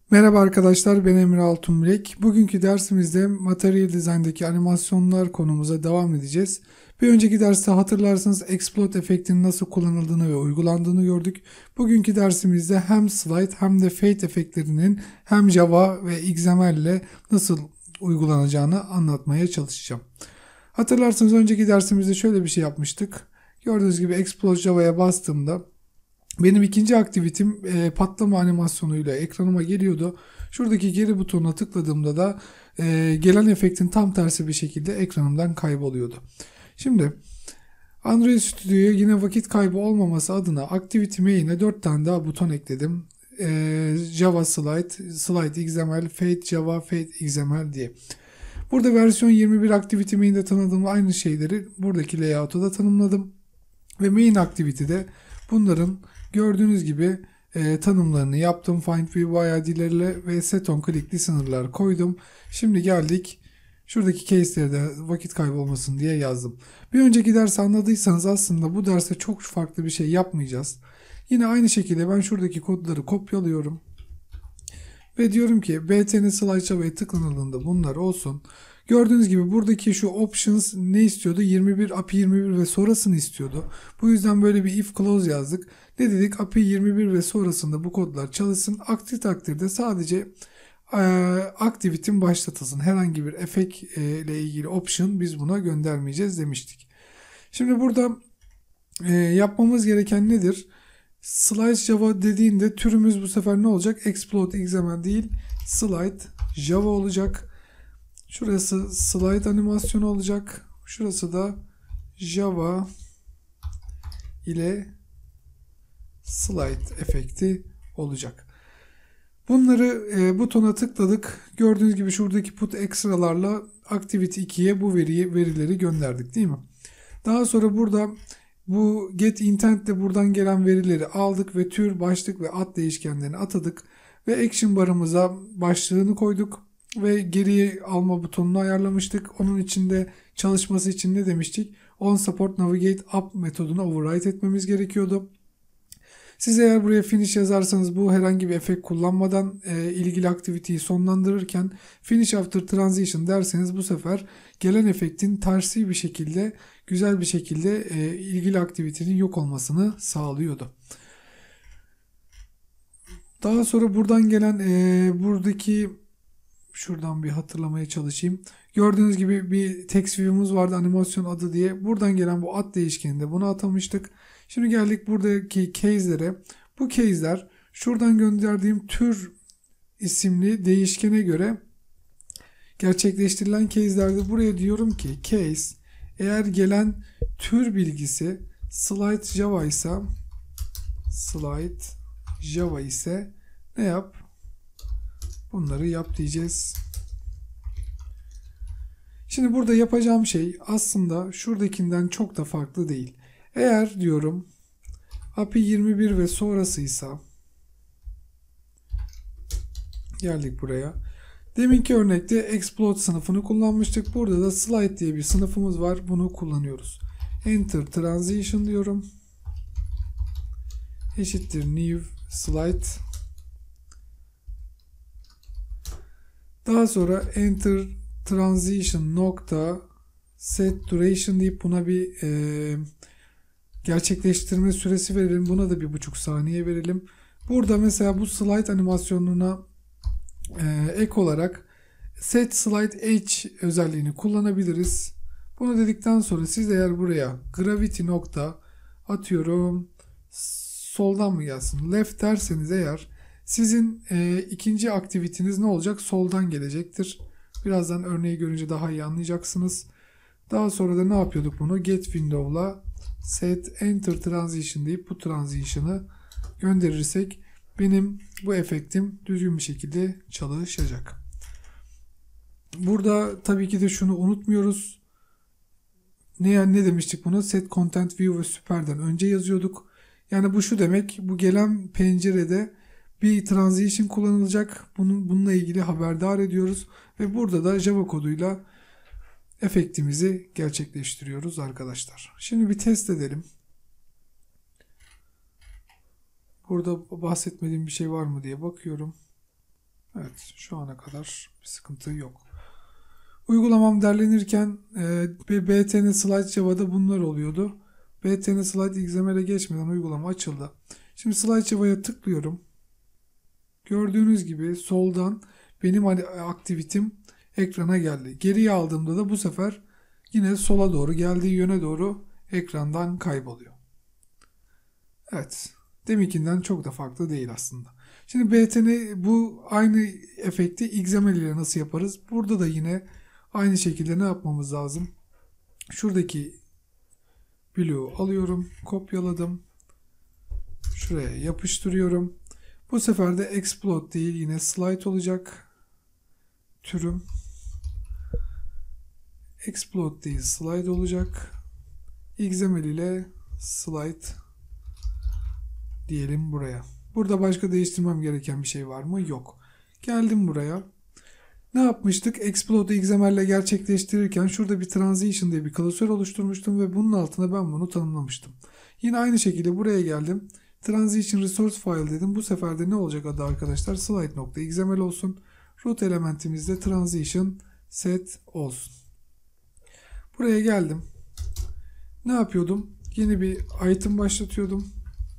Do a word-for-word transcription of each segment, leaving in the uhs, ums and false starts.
Merhaba arkadaşlar, ben Emre Altunbilek. Bugünkü dersimizde Material Design'daki animasyonlar konumuza devam edeceğiz. Bir önceki derste hatırlarsanız Explode efektinin nasıl kullanıldığını ve uygulandığını gördük. Bugünkü dersimizde hem Slide hem de Fade efektlerinin hem Java ve X M L ile nasıl uygulanacağını anlatmaya çalışacağım. Hatırlarsanız önceki dersimizde şöyle bir şey yapmıştık. Gördüğünüz gibi Explode Java'ya bastığımda benim ikinci aktivitim e, patlama animasyonuyla ekranıma geliyordu. Şuradaki geri butonuna tıkladığımda da e, gelen efektin tam tersi bir şekilde ekranımdan kayboluyordu. Şimdi Android Studio'ya yine vakit kaybı olmaması adına Activity Main'e dört tane daha buton ekledim. E, Java Slide, Slide X M L, Fade Java, Fade X M L diye. Burada versiyon yirmi bir Activity Main'de tanıdığım aynı şeyleri buradaki layout'u da tanımladım. Ve Main Activity'de bunların gördüğünüz gibi e, tanımlarını yaptım. Find View I D'lerle ve Set on Click'li sınırlar koydum. Şimdi geldik. Şuradaki case'leri de vakit kaybolmasın diye yazdım. Bir önceki dersi anladıysanız aslında bu derste çok farklı bir şey yapmayacağız. Yine aynı şekilde ben şuradaki kodları kopyalıyorum. Ve diyorum ki B T N Slide Java'ya tıklanıldığında bunlar olsun. Gördüğünüz gibi buradaki şu options ne istiyordu? yirmi bir, A P I yirmi bir ve sonrasını istiyordu. Bu yüzden böyle bir if clause yazdık. Ne dedik? A P I yirmi bir ve sonrasında bu kodlar çalışsın. Aksi takdirde sadece e, activity'm başlatılsın. Herhangi bir efekt e, ile ilgili option biz buna göndermeyeceğiz demiştik. Şimdi burada e, yapmamız gereken nedir? Slide Java dediğinde türümüz bu sefer ne olacak? Explode X M L değil, Slide Java olacak. Şurası slide animasyonu olacak. Şurası da Java ile slide efekti olacak. Bunları e, butona tıkladık. Gördüğünüz gibi şuradaki put extralarla Activity ikiye bu veriyi verileri gönderdik değil mi? Daha sonra burada bu get intent de buradan gelen verileri aldık ve tür, başlık ve ad değişkenlerini atadık. Ve action barımıza başlığını koyduk. Ve geriye alma butonunu ayarlamıştık. Onun içinde çalışması için ne demiştik? On support navigate up metodunu override etmemiz gerekiyordu. Siz eğer buraya finish yazarsanız bu herhangi bir efekt kullanmadan e, ilgili aktiviteyi sonlandırırken finish after transition derseniz bu sefer gelen efektin tersi bir şekilde güzel bir şekilde e, ilgili aktivitenin yok olmasını sağlıyordu. Daha sonra buradan gelen e, buradaki şuradan bir hatırlamaya çalışayım. Gördüğünüz gibi bir text view'umuz vardı animasyon adı diye. Buradan gelen bu ad değişkeninde bunu atamıştık. Şimdi geldik buradaki case'lere. Bu case'ler şuradan gönderdiğim tür isimli değişkene göre gerçekleştirilen case'lerde buraya diyorum ki case eğer gelen tür bilgisi slide java ise slide java ise ne yap? Bunları yap diyeceğiz. Şimdi burada yapacağım şey aslında şuradakinden çok da farklı değil. Eğer diyorum A P I yirmi bir ve sonrasıysa geldik buraya. Deminki örnekte Explode sınıfını kullanmıştık. Burada da Slide diye bir sınıfımız var. Bunu kullanıyoruz. Enter Transition diyorum. Eşittir New Slide. Daha sonra Enter Transition nokta Set Duration deyip buna bir e, gerçekleştirme süresi verelim. Buna da bir buçuk saniye verelim. Burada mesela bu slide animasyonuna e, ek olarak Set Slide Edge özelliğini kullanabiliriz. Bunu dedikten sonra siz eğer buraya Gravity nokta atıyorum soldan mı gelsin left derseniz eğer sizin e, ikinci aktiviteniz ne olacak? Soldan gelecektir. Birazdan örneği görünce daha iyi anlayacaksınız. Daha sonra da ne yapıyorduk bunu? Get window'la set enter transition deyip bu transition'ı gönderirsek benim bu efektim düzgün bir şekilde çalışacak. Burada tabii ki de şunu unutmuyoruz. Ne, ne demiştik buna? Set content view ve super'den önce yazıyorduk. Yani bu şu demek, bu gelen pencerede bir transition kullanılacak. Bunun, bununla ilgili haberdar ediyoruz. Ve burada da Java koduyla efektimizi gerçekleştiriyoruz arkadaşlar. Şimdi bir test edelim. Burada bahsetmediğim bir şey var mı diye bakıyorum. Evet, şu ana kadar bir sıkıntı yok. Uygulamam derlenirken e, B T N Slide Java'da bunlar oluyordu. B T N Slide X M L'e geçmeden uygulama açıldı. Şimdi Slide Java'ya tıklıyorum. Gördüğünüz gibi soldan benim aktivitim ekrana geldi. Geriye aldığımda da bu sefer yine sola doğru, geldiği yöne doğru ekrandan kayboluyor. Evet. Deminkinden çok da farklı değil aslında. Şimdi B T N, bu aynı efekti X M L ile nasıl yaparız? Burada da yine aynı şekilde ne yapmamız lazım? Şuradaki bloğu alıyorum, kopyaladım. Şuraya yapıştırıyorum. Bu sefer de explode değil, yine slide olacak. Türüm explode değil, slide olacak. X M L ile slide diyelim buraya. Burada başka değiştirmem gereken bir şey var mı? Yok. Geldim buraya. Ne yapmıştık? Explode X M L ile gerçekleştirirken şurada bir transition diye bir klasör oluşturmuştum ve bunun altına ben bunu tanımlamıştım. Yine aynı şekilde buraya geldim. Transition resource file dedim. Bu sefer de ne olacak adı arkadaşlar? Slide.xml olsun. Root elementimizde transition set olsun. Buraya geldim. Ne yapıyordum? Yeni bir item başlatıyordum.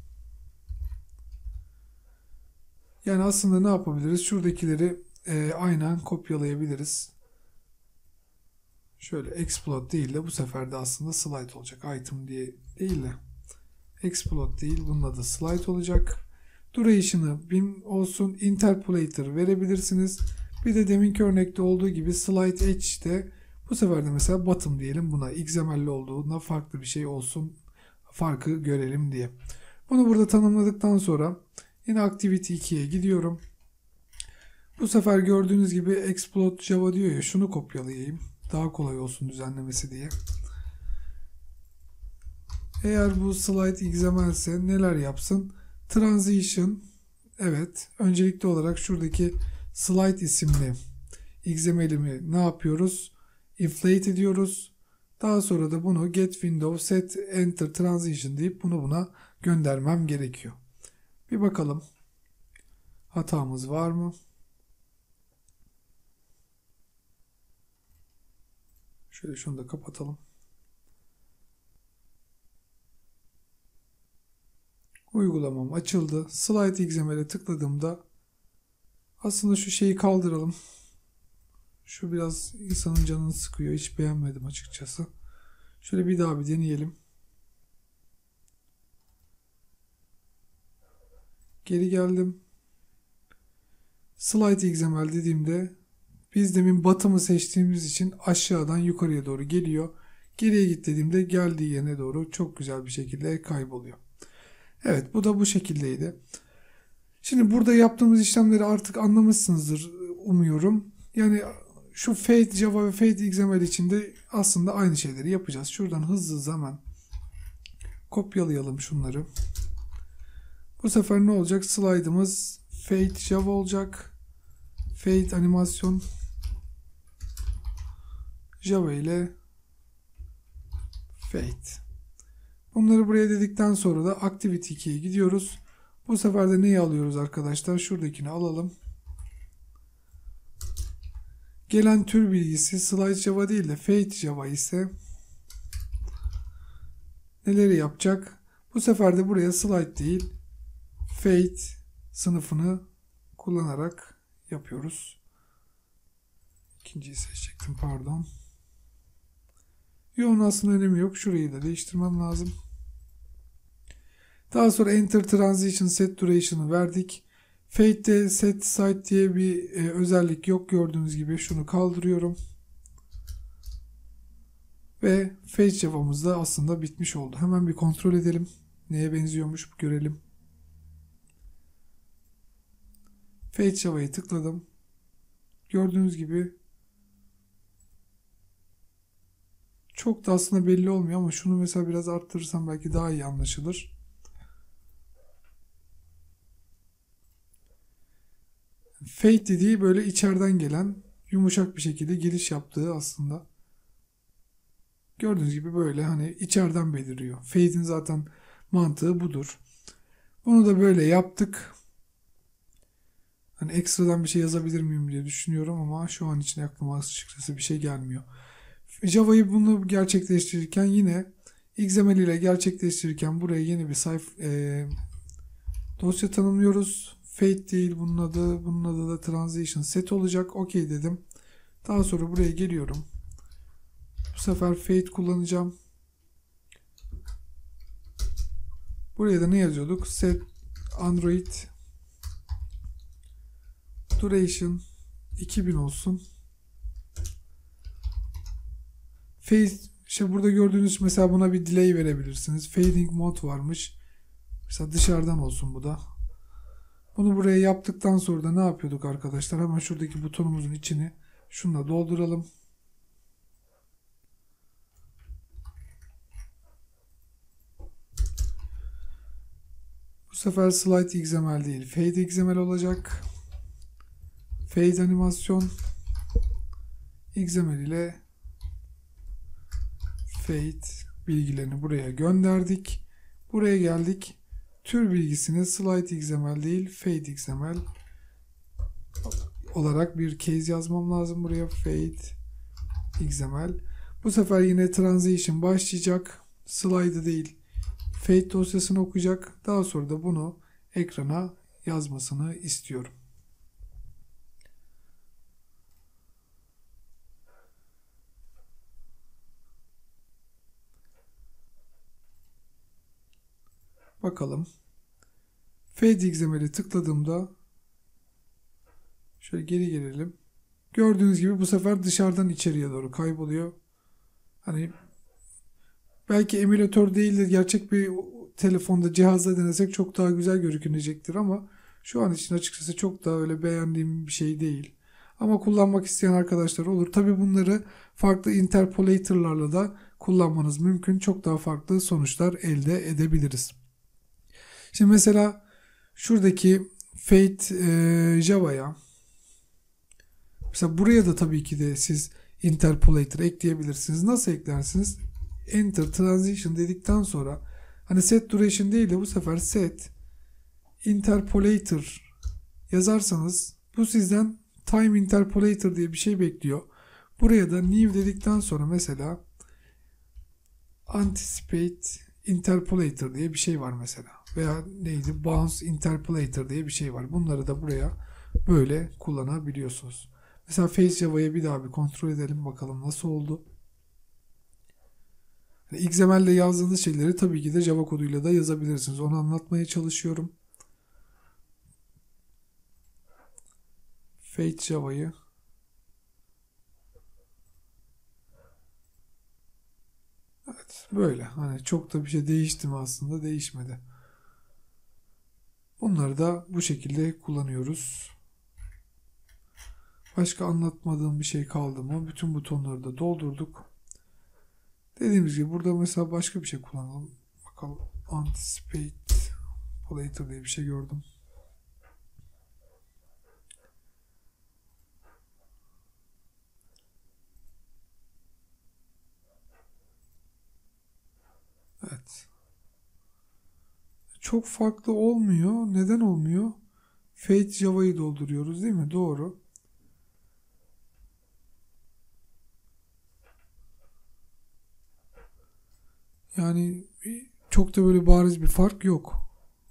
Yani aslında ne yapabiliriz? Şuradakileri e, aynen kopyalayabiliriz. Şöyle explode değil de bu sefer de aslında slide olacak. Item diye değil de explode değil, bunun adı slide olacak. Duration'ı bin olsun. Interpolator verebilirsiniz. Bir de deminki örnekte olduğu gibi slide edge'de bu sefer de mesela bottom diyelim buna. X M L'li olduğunda farklı bir şey olsun. Farkı görelim diye. Bunu burada tanımladıktan sonra yine Activity ikiye gidiyorum. Bu sefer gördüğünüz gibi Explode Java diyor ya, şunu kopyalayayım. Daha kolay olsun düzenlemesi diye. Eğer bu slide X M L ise neler yapsın? Transition, evet. Öncelikli olarak şuradaki slide isimli X M L'imi ne yapıyoruz? Inflate ediyoruz. Daha sonra da bunu get window set enter transition deyip bunu buna göndermem gerekiyor. Bir bakalım. Hatamız var mı? Şöyle şunu da kapatalım. Uygulamam açıldı. Slide X M L'e tıkladığımda aslında şu şeyi kaldıralım. Şu biraz insanın canını sıkıyor. Hiç beğenmedim açıkçası. Şöyle bir daha bir deneyelim. Geri geldim. Slide X M L dediğimde biz demin bottom'ı seçtiğimiz için aşağıdan yukarıya doğru geliyor. Geriye git dediğimde geldiği yerine doğru çok güzel bir şekilde kayboluyor. Evet, bu da bu şekildeydi. Şimdi burada yaptığımız işlemleri artık anlamışsınızdır umuyorum. Yani şu Fade Java ve Fade X M L için de aslında aynı şeyleri yapacağız. Şuradan hızlı zaman kopyalayalım şunları. Bu sefer ne olacak? Slide'ımız Fade Java olacak. Fade animasyon Java ile Fade. Bunları buraya dedikten sonra da Activity ikiye gidiyoruz. Bu sefer de neyi alıyoruz arkadaşlar? Şuradakini alalım. Gelen tür bilgisi Slide Java değil de Fade Java ise neleri yapacak? Bu sefer de buraya slide değil Fade sınıfını kullanarak yapıyoruz. İkinciyi seçecektim, pardon. Yoğun aslında önemi yok. Şurayı da değiştirmem lazım. Daha sonra Enter Transition Set Duration'ı verdik. Fade'de Set Site diye bir e, özellik yok. Gördüğünüz gibi şunu kaldırıyorum. Ve Fade Java'mız da aslında bitmiş oldu. Hemen bir kontrol edelim. Neye benziyormuş görelim. Fade Java'yı tıkladım. Gördüğünüz gibi çok da aslında belli olmuyor ama şunu mesela biraz arttırırsam belki daha iyi anlaşılır. Fade dediği böyle içeriden gelen yumuşak bir şekilde giriş yaptığı aslında. Gördüğünüz gibi böyle hani içeriden beliriyor. Fade'in zaten mantığı budur. Bunu da böyle yaptık. Hani ekstradan bir şey yazabilir miyim diye düşünüyorum ama şu an için aklıma açıkçası bir şey gelmiyor. Java'yı bunu gerçekleştirirken yine X M L ile gerçekleştirirken buraya yeni bir sayfa e, dosya tanımlıyoruz. Fade değil bunun adı. Bunun adı da transition set olacak. OK dedim. Daha sonra buraya geliyorum. Bu sefer fade kullanacağım. Buraya da ne yazıyorduk? Set Android duration iki bin olsun. Fade, işte burada gördüğünüz mesela buna bir delay verebilirsiniz. Fading mode varmış. Mesela dışarıdan olsun bu da. Bunu buraya yaptıktan sonra da ne yapıyorduk arkadaşlar? Hemen şuradaki butonumuzun içini şununla dolduralım. Bu sefer slide X M L değil, fade X M L olacak. Fade animasyon X M L ile fade bilgilerini buraya gönderdik. Buraya geldik. Tür bilgisini slide X M L değil, fade X M L olarak bir case yazmam lazım buraya. Fade X M L. Bu sefer yine transition başlayacak. Slide değil, fade dosyasını okuyacak. Daha sonra da bunu ekrana yazmasını istiyorum. Bakalım. Fade X M L'i tıkladığımda şöyle geri gelelim. Gördüğünüz gibi bu sefer dışarıdan içeriye doğru kayboluyor. Hani belki emülatör değil de gerçek bir telefonda, cihazda denesek çok daha güzel görünecektir ama şu an için açıkçası çok daha öyle beğendiğim bir şey değil. Ama kullanmak isteyen arkadaşlar olur. Tabi bunları farklı interpolator'larla da kullanmanız mümkün. Çok daha farklı sonuçlar elde edebiliriz. Şimdi mesela şuradaki Fade e, Java'ya mesela buraya da tabii ki de siz interpolator ekleyebilirsiniz. Nasıl eklersiniz? Enter transition dedikten sonra hani set duration değil de bu sefer set interpolator yazarsanız bu sizden time interpolator diye bir şey bekliyor. Buraya da new dedikten sonra mesela anticipate interpolator diye bir şey var mesela. Veya neydi? Bounce interpolator diye bir şey var. Bunları da buraya böyle kullanabiliyorsunuz. Mesela Face Java'yı bir daha bir kontrol edelim bakalım nasıl oldu. X M L ile yazdığınız şeyleri tabii ki de Java koduyla da yazabilirsiniz. Onu anlatmaya çalışıyorum. Fade Java'yı evet böyle. Hani çok da bir şey değişti mi aslında? Değişmedi. Bunları da bu şekilde kullanıyoruz. Başka anlatmadığım bir şey kaldı mı? Bütün butonları da doldurduk. Dediğimiz gibi burada mesela başka bir şey kullanalım. Bakalım. Anticipate Polator diye bir şey gördüm. Evet. Çok farklı olmuyor. Neden olmuyor? Fade Java'yı dolduruyoruz değil mi? Doğru. Yani çok da böyle bariz bir fark yok.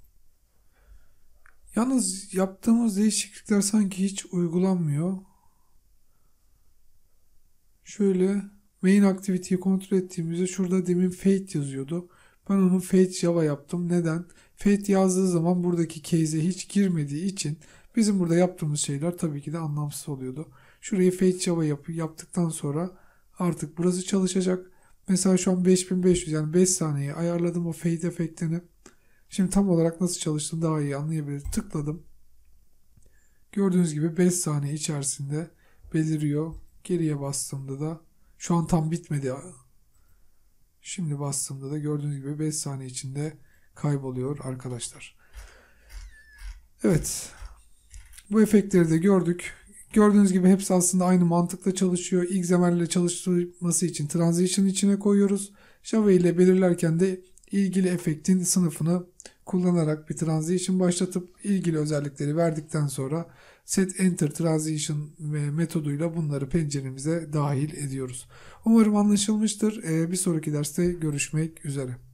Yalnız yaptığımız değişiklikler sanki hiç uygulanmıyor. Şöyle main activity'yi kontrol ettiğimizde şurada demin fade yazıyordu. Ben onu fade Java yaptım. Neden? Fade yazdığı zaman buradaki case'e hiç girmediği için bizim burada yaptığımız şeyler tabii ki de anlamsız oluyordu. Şurayı fade Java yap yaptıktan sonra artık burası çalışacak. Mesela şu an beş bin beş yüz yani beş saniye ayarladım o fade efektini. Şimdi tam olarak nasıl çalıştığını daha iyi anlayabiliriz. Tıkladım. Gördüğünüz gibi beş saniye içerisinde beliriyor. Geriye bastığımda da şu an tam bitmedi. Şimdi bastığımda da gördüğünüz gibi beş saniye içinde kayboluyor arkadaşlar. Evet. Bu efektleri de gördük. Gördüğünüz gibi hepsi aslında aynı mantıkla çalışıyor. X M L ile çalıştırması için transition içine koyuyoruz. Java ile belirlerken de ilgili efektin sınıfını kullanarak bir transition başlatıp ilgili özellikleri verdikten sonra set enter transition ve metoduyla bunları penceremize dahil ediyoruz. Umarım anlaşılmıştır. Bir sonraki derste görüşmek üzere.